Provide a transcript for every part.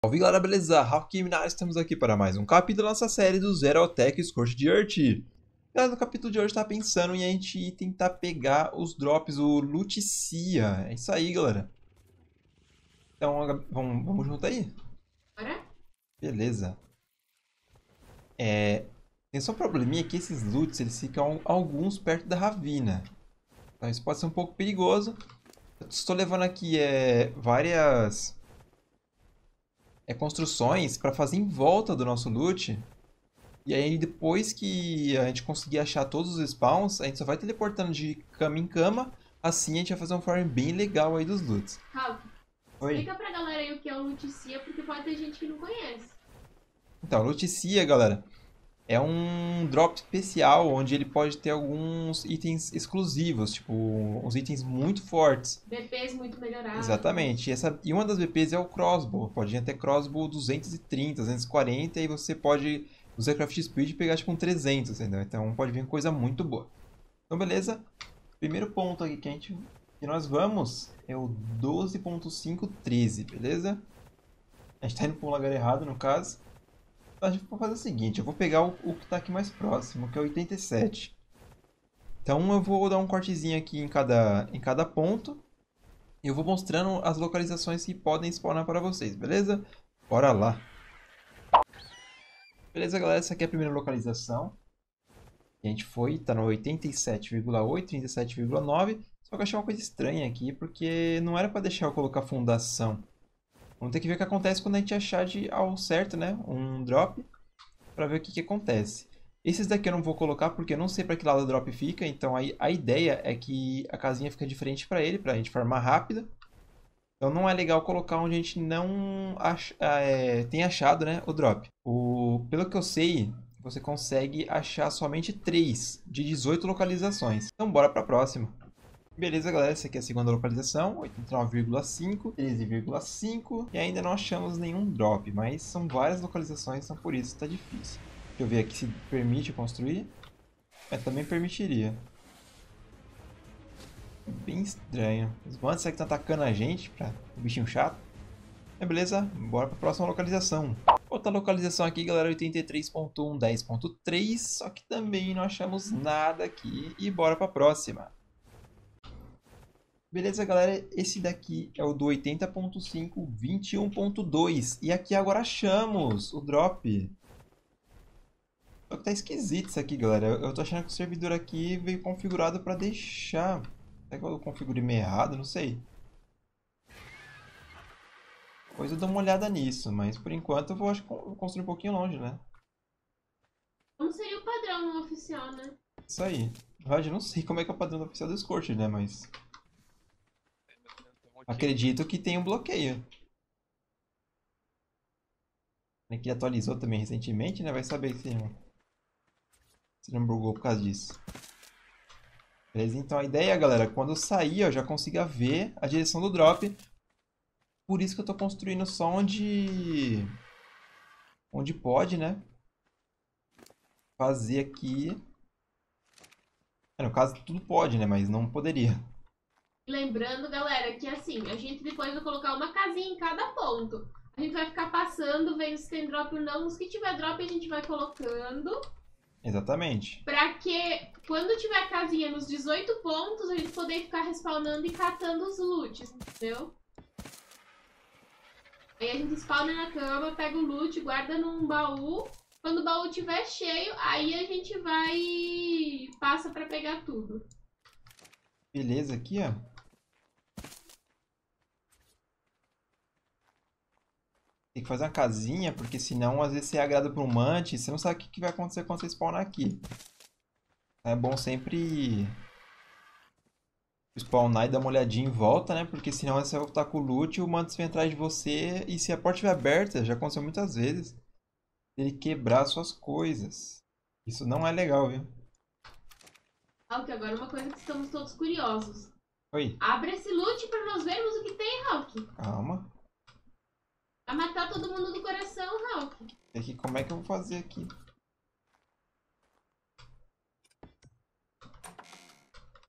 Salve galera, beleza? Rafa Minar, estamos aqui para mais um capítulo da nossa série do Zerotech Scorched Earth. Galera, no capítulo de hoje tá pensando em a gente tentar pegar os drops, o Lutecia. É isso aí, galera. Então, vamos junto aí? Bora? Beleza. Tem só um probleminha que esses loots, eles ficam alguns perto da ravina. Então isso pode ser um pouco perigoso. Eu estou levando aqui várias construções para fazer em volta do nosso loot. E aí, depois que a gente conseguir achar todos os spawns, a gente só vai teleportando de cama em cama. Assim a gente vai fazer um farm bem legal aí dos loots. Ralph, Oi. explica pra galera aí o que é o Lutecia, porque pode ter gente que não conhece. Então, Lutecia, galera, é um drop especial onde ele pode ter alguns itens exclusivos, tipo, uns itens muito fortes. BPs muito melhorados. Exatamente. E uma das VPs é o crossbow. Pode ir até crossbow 230, 240 e você pode usar craft speed e pegar tipo um 300, entendeu? Então pode vir coisa muito boa. Então beleza. Primeiro ponto aqui que nós vamos é o 12.513, beleza? A gente tá indo para um lugar errado, no caso. Então a gente vai fazer o seguinte, eu vou pegar o que está aqui mais próximo, que é o 87. Então eu vou dar um cortezinho aqui em cada ponto. E eu vou mostrando as localizações que podem spawnar para vocês, beleza? Bora lá. Beleza, galera? Essa aqui é a primeira localização. A gente foi, tá no 87,8, 37,9. Só que eu achei uma coisa estranha aqui, porque não era para deixar eu colocar fundação. Vamos ter que ver o que acontece quando a gente achar ao certo, né? Um drop, para ver o que acontece. Esses daqui eu não vou colocar porque eu não sei para que lado o drop fica. Então a ideia é que a casinha fica diferente para ele, para a gente farmar rápido. Então não é legal colocar onde a gente não tem achado, né, o drop. Pelo que eu sei, você consegue achar somente 3 de 18 localizações. Então bora para a próxima. Beleza, galera, essa aqui é a segunda localização, 89,5, 13,5 e ainda não achamos nenhum drop, mas são várias localizações, então por isso está difícil. Deixa eu ver aqui se permite construir. Também permitiria. Bem estranho. Os bandos será que estão atacando a gente, o bichinho chato? Beleza, bora para a próxima localização. Outra localização aqui, galera, 83.1, 10.3, só que também não achamos nada aqui e bora para a próxima. Beleza, galera, esse daqui é o do 80.5, 21.2 e aqui agora achamos o drop. Só que tá esquisito isso aqui, galera. Eu tô achando que o servidor aqui veio configurado para deixar. Será que eu configurei meio errado? Não sei. Depois eu dou uma olhada nisso, mas por enquanto eu vou acho, construir um pouquinho longe, né? Como seria o padrão no oficial, né? Isso aí. Na verdade, eu não sei como é que é o padrão oficial do Scorch, né? Mas acredito que tem um bloqueio. Que atualizou também recentemente, né? Vai saber se não bugou por causa disso. Beleza? Então a ideia, galera, quando eu sair, eu já consiga ver a direção do drop. Por isso que eu tô construindo só onde pode, né? Fazer aqui. No caso, tudo pode, né? Mas não poderia. Lembrando, galera, que assim, a gente depois vai colocar uma casinha em cada ponto. A gente vai ficar passando, vendo se tem drop ou não. Os que tiver drop, a gente vai colocando. Exatamente. Pra que quando tiver casinha nos 18 pontos, a gente poder ficar respawnando e catando os loots, entendeu? Aí a gente spawna na cama, pega o loot, guarda num baú. Quando o baú estiver cheio, aí a gente vai passa pra pegar tudo. Beleza, aqui, ó. Tem que fazer uma casinha, porque senão às vezes você é agrado por um mantis, você não sabe o que vai acontecer quando você spawnar aqui. É bom sempre spawnar e dar uma olhadinha em volta, né? Porque senão você vai voltar com o loot e o mantis vem atrás de você. E se a porta estiver aberta, já aconteceu muitas vezes, ele quebrar suas coisas. Isso não é legal, viu? Hulk, agora uma coisa que estamos todos curiosos. Oi, Abre esse loot pra nós vermos o que tem, Hulk. calma. Vai matar todo mundo do coração, Hulk. Aqui, como é que eu vou fazer aqui?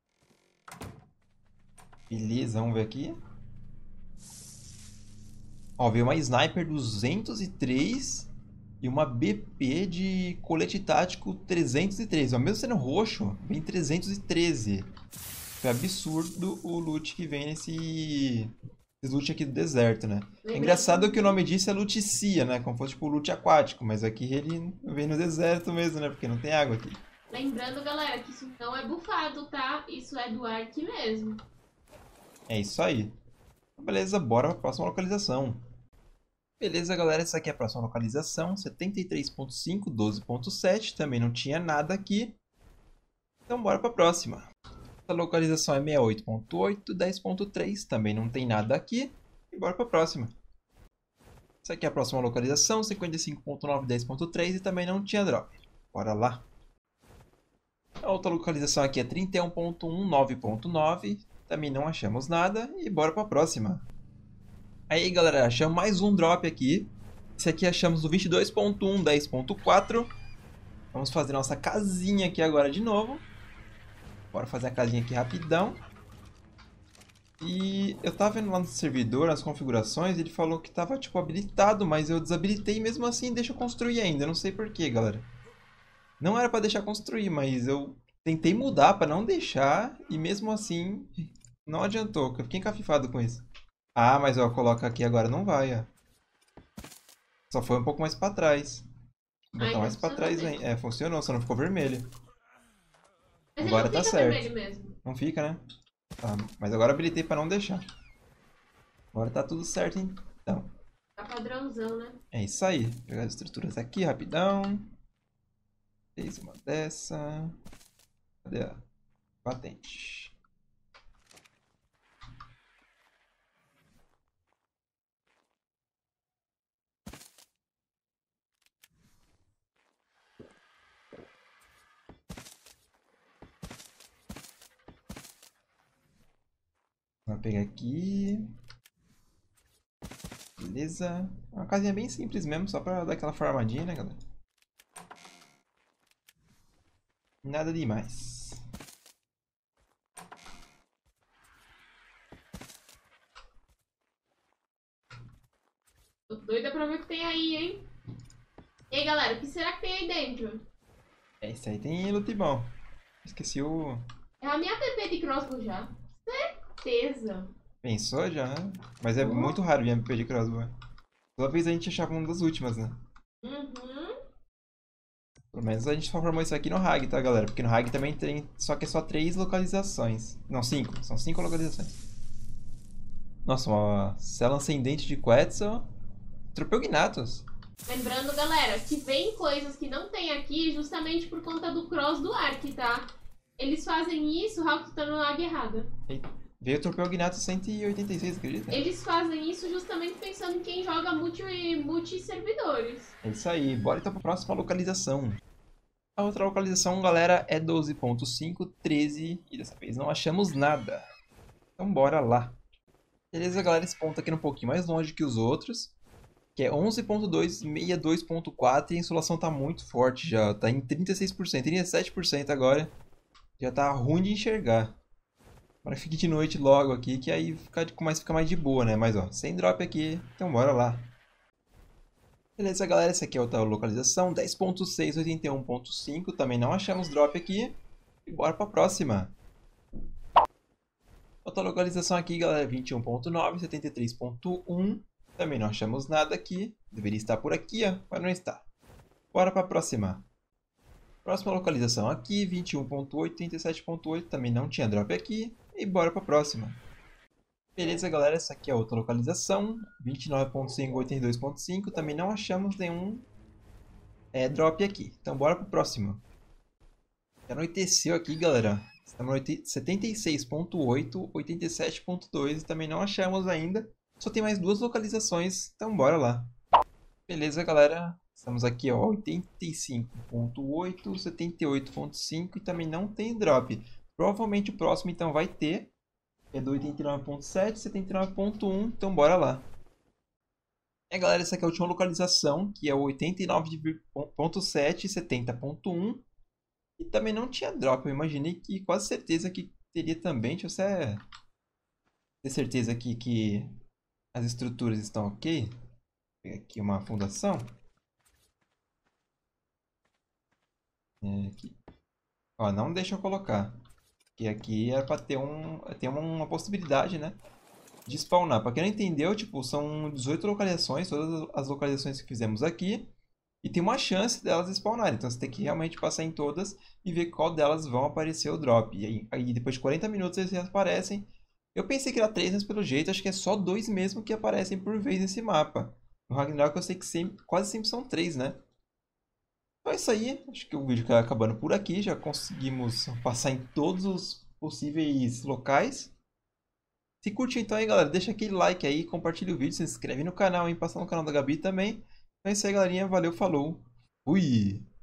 Beleza, vamos ver aqui. Ó, veio uma Sniper 203 e uma BP de colete tático 303. Ó, mesmo sendo roxo, vem 313. É absurdo o loot que vem nesse loot aqui do deserto, né? É engraçado que o nome disso é Lutecia, né? Como fosse tipo loot aquático, mas aqui ele vem no deserto mesmo, né? Porque não tem água aqui. Lembrando, galera, que isso não é bufado, tá? Isso é do Ark mesmo. É isso aí. Beleza, bora para a próxima localização. Beleza, galera, essa aqui é a próxima localização. 73.5, 12.7. Também não tinha nada aqui. Então bora para a próxima. A localização é 68.8, 10.3. Também não tem nada aqui. E bora para a próxima. Essa aqui é a próxima localização. 55.9, 10.3. E também não tinha drop. Bora lá. A outra localização aqui é 31.1, 9.9. Também não achamos nada. E bora para a próxima. Aí, galera, achamos mais um drop aqui. Esse aqui achamos no 22.1, 10.4. Vamos fazer nossa casinha aqui agora de novo. Bora fazer a casinha aqui rapidão. E eu tava vendo lá no servidor, nas configurações, ele falou que tava tipo habilitado, mas eu desabilitei e mesmo assim deixa eu construir ainda. Eu não sei porquê, galera. Não era pra deixar construir, mas eu tentei mudar pra não deixar e mesmo assim não adiantou. Eu fiquei encafifado com isso. Ah, mas ó, coloca aqui agora não vai, ó. Só foi um pouco mais pra trás. Vou botar mais pra trás, hein? É, funcionou, só não ficou vermelho. Mas agora ele não tá fica certo. vermelho mesmo. Não fica, né? Tá, mas agora habilitei pra não deixar. Agora tá tudo certo, então. Tá padrãozão, né? É isso aí. Vou pegar as estruturas aqui rapidão. Fez uma dessa. Cadê a patente? Vou pegar aqui. Beleza. Uma casinha bem simples mesmo, só pra dar aquela formadinha, né, galera? Nada demais. Tô doida pra ver o que tem aí, hein? E aí, galera, o que será que tem aí dentro? É, esse aí tem loot bom. Esqueci o... É a minha PP de crossbow já. Certeza. Pensou já, né? Mas é muito raro vir MP de crossbow. Toda vez a gente achava uma das últimas, né? Uhum. Pelo menos a gente só formou isso aqui no RAG, tá, galera? Porque no RAG também tem... Só que é só 3 localizações. Não, 5. São 5 localizações. Nossa, uma cela ascendente de Quetzal. Tropeu Gnatos. Lembrando, galera, que vem coisas que não tem aqui justamente por conta do cross do Ark, tá? Eles fazem isso, o Hulk tá na águia errada. Veio o Tropeu Gnatos 186, acredita? Eles fazem isso justamente pensando em quem joga multi-servidores. É isso aí. Bora então pra próxima localização. A outra localização, galera, é 12.5, 13. E dessa vez não achamos nada. Então bora lá. Beleza, galera, esse ponto aqui é um pouquinho mais longe que os outros. Que é 11.2, 62.4 e a insolação tá muito forte já. Tá em 36%, 37% agora. Já tá ruim de enxergar. Agora fique de noite logo aqui, que aí fica mais de boa, né? Mas ó, sem drop aqui, então bora lá. Beleza, galera, essa aqui é outra localização, 10.6, 81.5. Também não achamos drop aqui. E bora pra próxima. Outra localização aqui, galera, 21.9, 73.1. Também não achamos nada aqui. Deveria estar por aqui, ó, mas não está. Bora para a próxima. Próxima localização aqui, 21.8, 37.8. Também não tinha drop aqui. E bora para a próxima. Beleza, galera. Essa aqui é outra localização. 29.5, 82.5. Também não achamos nenhum drop aqui. Então bora para o próximo. Já anoiteceu aqui, galera. Estamos no 76.8, 87.2. E também não achamos ainda. Só tem mais duas localizações, então bora lá. Beleza, galera. Estamos aqui, ó, 85.8, 78.5 e também não tem drop. Provavelmente o próximo, então, vai ter. É do 89.7, 79.1, então bora lá. Galera, essa aqui é a última localização, que é o 89.7 e 70.1. E também não tinha drop. Eu imaginei que, quase certeza que teria também. Deixa eu ter certeza aqui que... As estruturas estão ok. Vou pegar aqui uma fundação. Aqui. Ó, não deixa eu colocar. Porque aqui era para ter uma possibilidade, né? De spawnar. Para quem não entendeu, tipo, são 18 localizações, todas as localizações que fizemos aqui. E tem uma chance delas spawnarem. Então você tem que realmente passar em todas e ver qual delas vão aparecer o drop. E aí depois de 40 minutos eles aparecem. Eu pensei que era 3, mas pelo jeito acho que é só 2 mesmo que aparecem por vez nesse mapa. No Ragnarok eu sei que quase sempre são 3, né? Então é isso aí. Acho que o vídeo está acabando por aqui. Já conseguimos passar em todos os possíveis locais. Se curte então aí, galera, deixa aquele like aí, compartilha o vídeo, se inscreve no canal, hein? Passa no canal da Gabi também. Então é isso aí, galerinha. Valeu, falou. Fui!